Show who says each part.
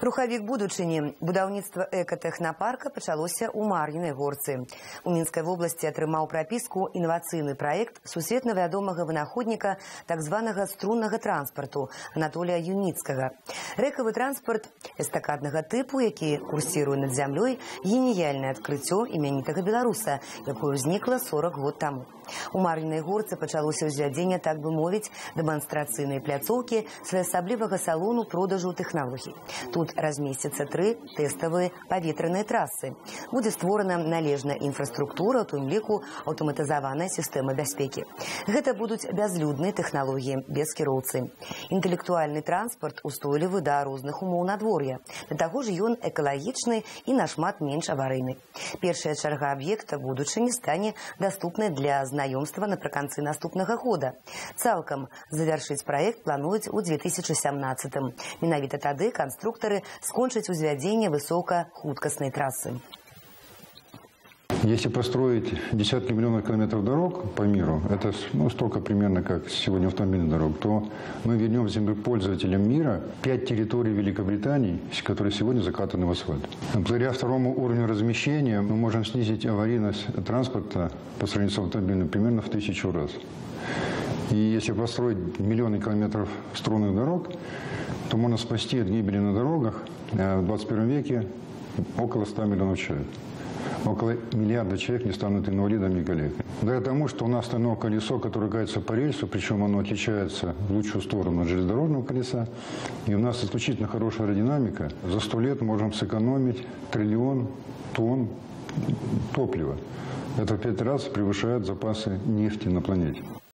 Speaker 1: Рухавік будучыні. Будаўніцтва экатэхнапарка пачалося ў Мар'інай горцы. У Мінскай вобласці атрымаў прапіску інавацыйны праект сусветна вядомага вынаходніка так званага струннага транспарту Анатолія Юніцкага. Рэкавы транспарт эстакаднага тыпу, які курсіруе над зямлёй, геніяльнае адкрыццё імянітага беларуса, якое ўзнікла 40 год таму. У Мар'інай горцы пачалося ўзвядзенне, так бы мовіць, дэманстрацыйнай пляцоўкі своеасаблівага салону продажу тэхналогій. Тут размесцяцца 3 тэставыя паветраныя трасы. Будзе створана належная інфраструктура, у тым ліку аўтаматызаваная сістэма бяспекі. Гэта будуць бязлюдныя тэхналогіі, без кіроўцы. Інтэлектуальны транспарт устойлівы да розных умоў надвор'я. Да таго ж ён экалагічны і нашмат менш аварыйны. Першая чарга аб'екта будучыні стане даступнай для знаёмства напрыканцы наступнага года. Цалкам завяршыць праект плануюць у 2017-м. Менавіта тады конструктары скончаць узвядзенне высокахуткаснай трассы.
Speaker 2: Если построить десятки миллионов километров дорог по миру, это столько примерно, как сегодня автомобильных дорог, то мы вернем землепользователям мира 5 территорий Великобритании, которые сегодня закатаны в асфальт. Благодаря второму уровню размещения мы можем снизить аварийность транспорта по сравнению с автомобильным примерно в 1000 раз. И если построить миллионы километров струнных дорог, то можно спасти от гибели на дорогах в 21 веке около 100 миллионов человек. Около миллиарда человек не станут инвалидами и калеками. Благодаря тому, что у нас стальное колесо, которое катится по рельсу, причем оно отличается в лучшую сторону от железнодорожного колеса, и у нас исключительно хорошая аэродинамика, за 100 лет можем сэкономить 1 триллион тонн топлива. Это в 5 раз превышает запасы нефти на планете.